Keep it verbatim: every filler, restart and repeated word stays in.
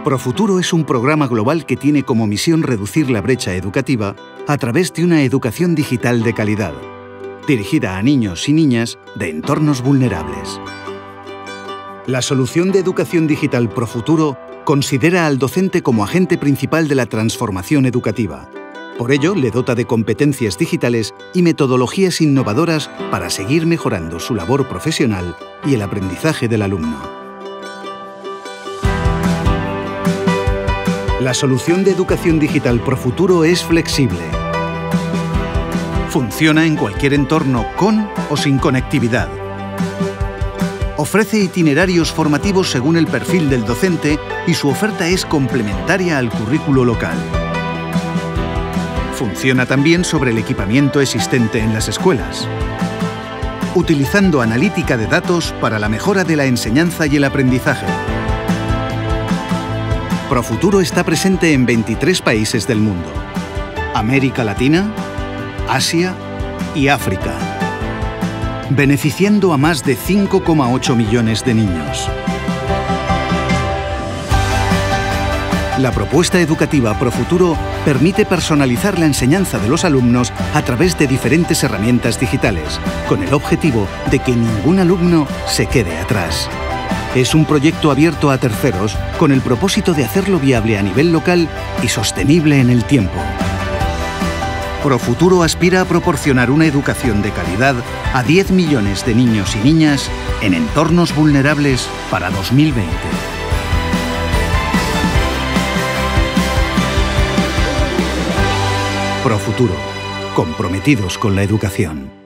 Profuturo es un programa global que tiene como misión reducir la brecha educativa a través de una educación digital de calidad, dirigida a niños y niñas de entornos vulnerables. La solución de educación digital Profuturo considera al docente como agente principal de la transformación educativa. Por ello, le dota de competencias digitales y metodologías innovadoras para seguir mejorando su labor profesional y el aprendizaje del alumno. La solución de educación digital Profuturo es flexible. Funciona en cualquier entorno con o sin conectividad. Ofrece itinerarios formativos según el perfil del docente y su oferta es complementaria al currículo local. Funciona también sobre el equipamiento existente en las escuelas, utilizando analítica de datos para la mejora de la enseñanza y el aprendizaje. Profuturo está presente en veintitrés países del mundo: América Latina, Asia y África, beneficiando a más de cinco coma ocho millones de niños. La propuesta educativa Profuturo permite personalizar la enseñanza de los alumnos a través de diferentes herramientas digitales, con el objetivo de que ningún alumno se quede atrás. Es un proyecto abierto a terceros con el propósito de hacerlo viable a nivel local y sostenible en el tiempo. Profuturo aspira a proporcionar una educación de calidad a diez millones de niños y niñas en entornos vulnerables para dos mil veinte. Profuturo, comprometidos con la educación.